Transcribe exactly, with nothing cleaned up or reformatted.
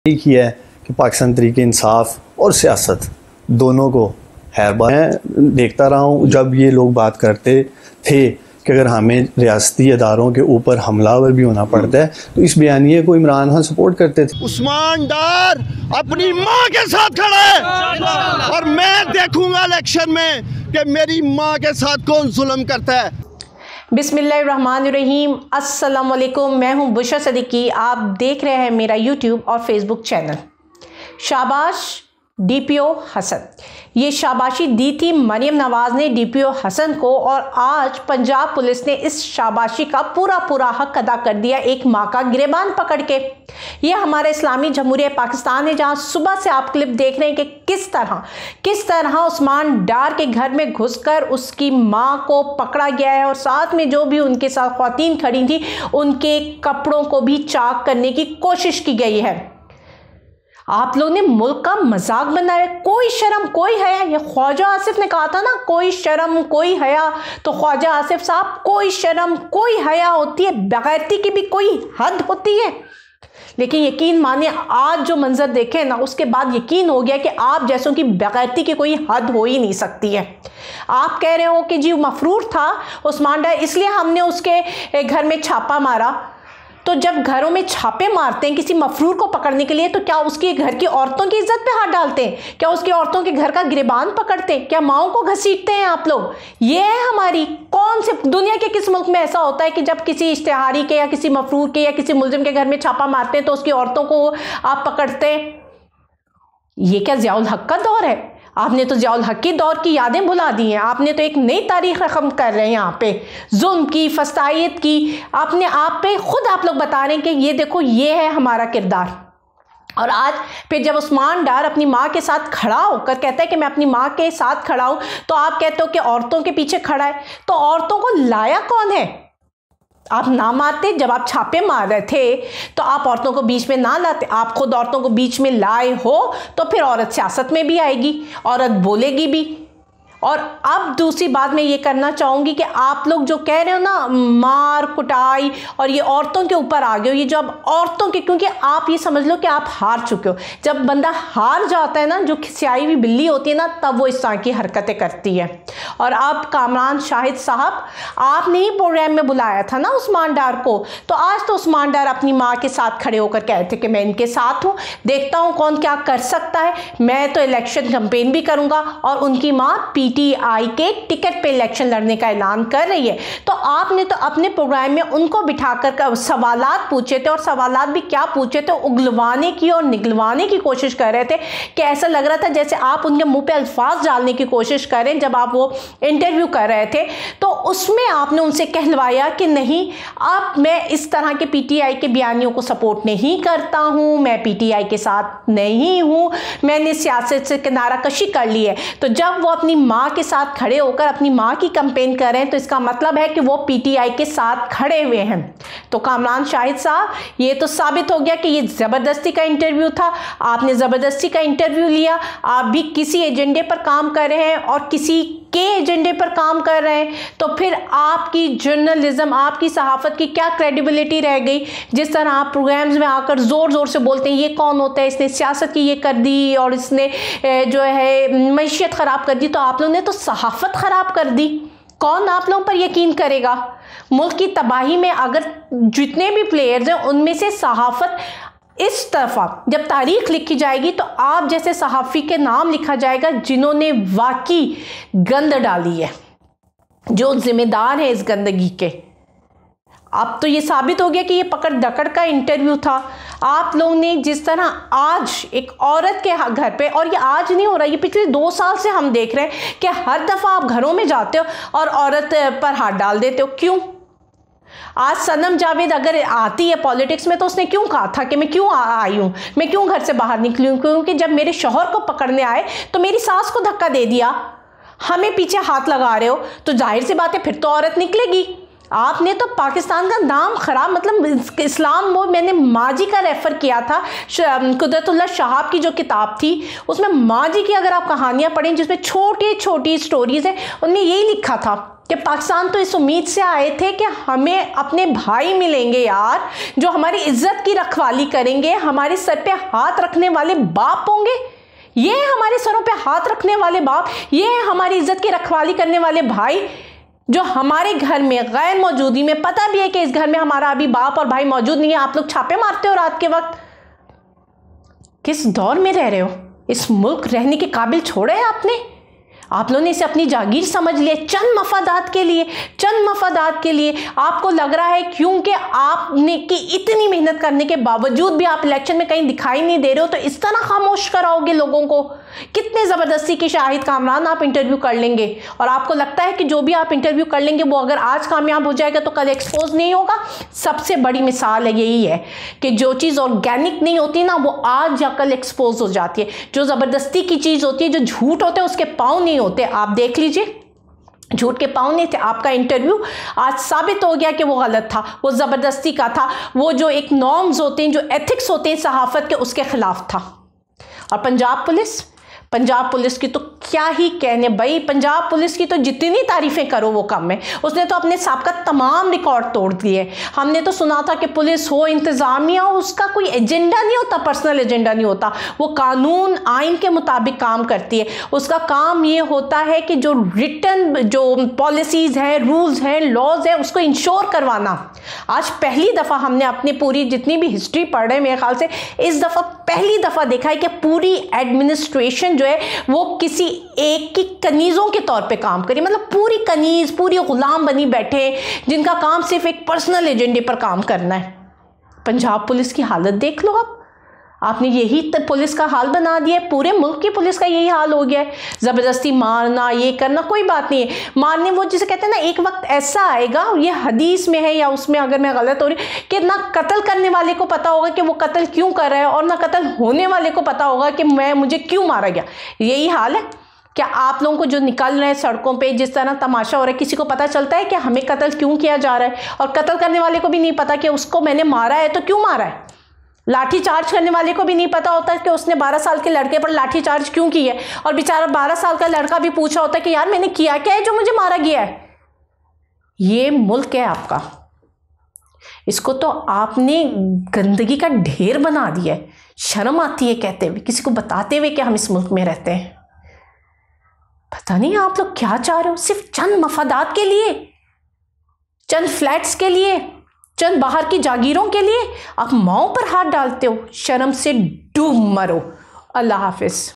एक ही है कि पाकिस्तान तरीके इंसाफ और सियासत दोनों को है। मैं देखता रहा हूँ जब ये लोग बात करते थे कि अगर हमें रियासती अदारों के ऊपर हमलावर भी होना पड़ता है तो इस बयानिए को इमरान खान सपोर्ट करते थे। उस्मान डार अपनी माँ के साथ खड़ा है और मैं देखूंगा इलेक्शन में कि मेरी माँ के साथ कौन जुल्म करता है। बिस्मिल्लाहिर्रहमानिर्रहीम, अस्सलाम वालेकुम। मैं हूं बुशरा सदीकी। आप देख रहे हैं मेरा यूट्यूब और फेसबुक चैनल। शाबाश डीपीओ हसन, ये शाबाशी दी थी मरियम नवाज़ ने डीपीओ हसन को, और आज पंजाब पुलिस ने इस शाबाशी का पूरा पूरा हक अदा कर दिया एक माँ का गिरेबान पकड़ के। ये हमारा इस्लामी जमहूरिया पाकिस्तान है जहाँ सुबह से आप क्लिप देख रहे हैं कि किस तरह किस तरह उस्मान डार के घर में घुसकर उसकी माँ को पकड़ा गया है और साथ में जो भी उनके साथ ख्वातीन खड़ी थी उनके कपड़ों को भी चाक करने की कोशिश की गई है। आप लोगों ने मुल्क का मजाक बनाया, कोई शर्म कोई हया। ये ख्वाजा आसिफ ने कहा था ना, कोई शर्म कोई हया, तो ख्वाजा आसिफ साहब कोई शर्म कोई हया होती है, बेगैरती की भी कोई हद होती है। लेकिन यकीन मानिए आज जो मंजर देखे ना उसके बाद यकीन हो गया कि आप जैसों की बेगैरती की कोई हद हो ही नहीं सकती है। आप कह रहे हो कि जी मफरूर था उस्मान डार इसलिए हमने उसके घर में छापा मारा। तो जब घरों में छापे मारते हैं किसी मफरूर को पकड़ने के लिए तो क्या उसके घर की औरतों की इज्जत पे हाथ डालते हैं? क्या उसकी औरतों के घर का गिरेबान पकड़ते हैं? क्या माओं को घसीटते हैं आप लोग? ये है हमारी कौन से दुनिया के किस मुल्क में ऐसा होता है कि जब किसी इश्तिहारी के या किसी मफरूर के या किसी मुलजिम के घर में छापा मारते हैं तो उसकी औरतों को आप पकड़ते हैं? ये क्या ज़ियाउल हक का दौर है? आपने तो ज़ियाउल हक की दौर की यादें भुला दी हैं। आपने तो एक नई तारीख रकम कर रहे हैं यहाँ पे, जुल्म की, फसायत की। आपने आप पे खुद आप लोग बता रहे हैं कि ये देखो ये है हमारा किरदार। और आज फिर जब उस्मान डार अपनी माँ के साथ खड़ा होकर कहता है कि मैं अपनी माँ के साथ खड़ा हूँ तो आप कहते हो कि औरतों के पीछे खड़ा है। तो औरतों को लाया कौन है? आप ना मारते? जब आप छापे मार रहे थे तो आप औरतों को बीच में ना लाते? आप खुद औरतों को बीच में लाए हो तो फिर औरत सियासत में भी आएगी, औरत बोलेगी भी। और अब दूसरी बात मैं ये करना चाहूँगी कि आप लोग जो कह रहे हो ना मार कुटाई और ये औरतों के ऊपर आ गए हो, ये जो अब औरतों के, क्योंकि आप ये समझ लो कि आप हार चुके हो। जब बंदा हार जाता है ना, जो खिसियाई हुई बिल्ली होती है ना, तब वो इस तरह की हरकतें करती है। और अब कामरान शाहिद साहब आपने ही प्रोग्राम में बुलाया था ना उस्मान डार को, तो आज तो उस्मान डार अपनी माँ के साथ खड़े होकर कहते कि मैं इनके साथ हूँ, देखता हूँ कौन क्या कर सकता है। मैं तो इलेक्शन कैंपेन भी करूँगा। और उनकी माँ पीटीआई के टिकट पे इलेक्शन लड़ने का ऐलान कर रही है। तो आपने तो अपने प्रोग्राम में उनको बिठाकर सवालात पूछे थे, और सवालात भी क्या पूछे थे, उगलवाने की और निगलवाने की कोशिश कर रहे थे कि ऐसा लग रहा था जैसे आप उनके मुंह पे अल्फाज डालने की कोशिश कर रहे हैं। जब आप वो इंटरव्यू कर रहे थे तो उसमें आपने उनसे कहलवाया कि नहीं, आप मैं इस तरह के पीटीआई के बयानियों को सपोर्ट नहीं करता हूं, मैं पीटीआई के साथ नहीं हूं, मैंने सियासत से किनारा कशी कर ली है। तो जब वो अपनी माँ के साथ खड़े होकर अपनी माँ की कैंपेन कर रहे हैं तो इसका मतलब है कि वो पीटीआई के साथ खड़े हुए हैं। तो कामरान शाहिद साहब, ये तो साबित हो गया कि ये ज़बरदस्ती का इंटरव्यू था। आपने ज़बरदस्ती का इंटरव्यू लिया। आप भी किसी एजेंडे पर काम कर रहे हैं और किसी के एजेंडे पर काम कर रहे हैं, तो फिर आपकी जर्नलिज्म, आपकी सहाफ़त की क्या क्रेडिबिलिटी रह गई? जिस तरह आप प्रोग्राम्स में आकर ज़ोर ज़ोर से बोलते हैं ये कौन होता है, इसने सियासत की ये कर दी और इसने जो है मैशियत ख़राब कर दी, तो आप लोगों ने तो सहाफ़त ख़राब कर दी। कौन आप लोगों पर यकीन करेगा? मुल्क की तबाही में अगर जितने भी प्लेयर्स हैं उनमें से सहाफ़त इस तरफा जब तारीख लिखी जाएगी तो आप जैसे सहाफ़ी के नाम लिखा जाएगा जिन्होंने वाकई गंद डाली है, जो जिम्मेदार है इस गंदगी के। अब तो ये साबित हो गया कि ये पकड़ दकड़ का इंटरव्यू था। आप लोगों ने जिस तरह आज एक औरत के घर पे, और ये आज नहीं हो रहा, ये पिछले दो साल से हम देख रहे हैं कि हर दफ़ा आप घरों में जाते हो और औरत पर हाथ डाल देते हो। क्यों? आज सनम जावेद अगर आती है पॉलिटिक्स में तो उसने क्यों कहा था कि मैं क्यों आई हूँ, मैं क्यों घर से बाहर निकली हूँ? क्योंकि जब मेरे शौहर को पकड़ने आए तो मेरी सास को धक्का दे दिया। हमें पीछे हाथ लगा रहे हो तो जाहिर सी बात है फिर तो औरत निकलेगी। आपने तो पाकिस्तान का नाम ख़राब, मतलब इस्लाम, वो मैंने माजी का रेफ़र किया था, कुदरतुल्लाह शहाब की जो किताब थी उसमें माजी की अगर आप कहानियाँ पढ़ें जिसमें छोटी छोटी स्टोरीज़ हैं उनमें यही लिखा था। कि पाकिस्तान तो इस उम्मीद से आए थे कि हमें अपने भाई मिलेंगे यार, जो हमारी इज्जत की रखवाली करेंगे, हमारे सर पे हाथ रखने वाले बाप होंगे। ये हमारे सरों पे हाथ रखने वाले बाप, ये हमारी इज्जत की रखवाली करने वाले भाई, जो हमारे घर में गैर मौजूदी में, पता भी है कि इस घर में हमारा अभी बाप और भाई मौजूद नहीं है, आप लोग छापे मारते हो रात के वक्त। किस दौर में रह रहे हो? इस मुल्क रहने के काबिल छोड़ा है आपने? आप लोगों ने इसे अपनी जागीर समझ लिया, चंद मफादात के लिए, चंद मफादात के लिए। आपको लग रहा है क्योंकि आपने की इतनी मेहनत करने के बावजूद भी आप इलेक्शन में कहीं दिखाई नहीं दे रहे हो, तो इस तरह खामोश कराओगे लोगों को? कितने ज़बरदस्ती की शाहिद कामरान आप इंटरव्यू कर लेंगे, और आपको लगता है कि जो भी आप इंटरव्यू कर लेंगे वो अगर आज कामयाब हो जाएगा तो कल एक्सपोज नहीं होगा? सबसे बड़ी मिसाल है यही है कि जो चीज़ ऑर्गेनिक नहीं होती ना, वो आज या कल एक्सपोज हो जाती है। जो ज़बरदस्ती की चीज़ होती है, जो झूठ होते हैं, उसके पाँव नहीं होते। आप देख लीजिए, झूठ के पाँव नहीं थे। आपका इंटरव्यू आज साबित हो गया कि वो गलत था, वो ज़बरदस्ती का था, वो जो एक नॉर्म्स होते हैं, जो एथिक्स होते हैं सहाफ़त के, उसके ख़िलाफ़ था। और पंजाब पुलिस, पंजाब पुलिस की तो क्या ही कहने भाई, पंजाब पुलिस की तो जितनी तारीफ़ें करो वो कम है। उसने तो अपने साबिक़ा तमाम रिकॉर्ड तोड़ दिए। हमने तो सुना था कि पुलिस हो, इंतज़ामिया हो, उसका कोई एजेंडा नहीं होता, पर्सनल एजेंडा नहीं होता। वो कानून आइन के मुताबिक काम करती है। उसका काम ये होता है कि जो रिटन जो पॉलिसीज़ हैं, रूल्स हैं, लॉज हैं, उसको इंश्योर करवाना। आज पहली दफ़ा हमने अपनी पूरी जितनी भी हिस्ट्री पढ़ रहे हैं, मेरे ख्याल से इस दफ़ा पहली दफ़ा देखा है कि पूरी एडमिनिस्ट्रेशन जो है वो किसी एक की कनीज़ों के तौर पे काम करी। मतलब पूरी कनीज़, पूरी गुलाम बनी बैठे, जिनका काम सिर्फ एक पर्सनल एजेंडे पर काम करना है। पंजाब पुलिस की हालत देख लो आप। आपने यही पुलिस का हाल बना दिया है, पूरे मुल्क की पुलिस का यही हाल हो गया है। ज़बरदस्ती मारना, ये करना, कोई बात नहीं है, मारने वो जिसे कहते हैं ना, एक वक्त ऐसा आएगा, ये हदीस में है या उसमें अगर मैं गलत हो रही, कि ना कत्ल करने वाले को पता होगा कि वो कत्ल क्यों कर रहा है, और ना कत्ल होने वाले को पता होगा कि मैं मुझे क्यों मारा गया। यही हाल है। क्या आप लोगों को जो निकल रहे हैं सड़कों पे, जिस तरह तमाशा हो रहा है, किसी को पता चलता है कि हमें कत्ल क्यों किया जा रहा है? और कत्ल करने वाले को भी नहीं पता कि उसको मैंने मारा है तो क्यों मारा है। लाठी चार्ज करने वाले को भी नहीं पता होता कि उसने बारह साल के लड़के पर लाठी चार्ज क्यों की है, और बेचारा बारह साल का लड़का भी पूछा होता है कि यार मैंने किया क्या है जो मुझे मारा गया है। ये मुल्क है आपका, इसको तो आपने गंदगी का ढेर बना दिया है। शर्म आती है कहते हुए, किसी को बताते हुए कि हम इस मुल्क में रहते हैं। पता नहीं आप लोग क्या चाह रहे हो, सिर्फ चंद मफादात के लिए, चंद फ्लैट्स के लिए, चंद बाहर की जागीरों के लिए आप माओ पर हाथ डालते हो। शर्म से डूब मरो। अल्लाह हाफिज।